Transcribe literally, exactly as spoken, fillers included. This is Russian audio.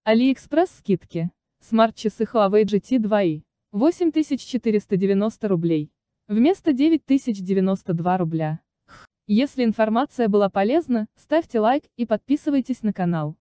AliExpress скидки. Смарт-часы Huawei джи ти два и. восемь тысяч четыреста девяносто рублей. Вместо девять тысяч девяносто два рубля. Если информация была полезна, ставьте лайк и подписывайтесь на канал.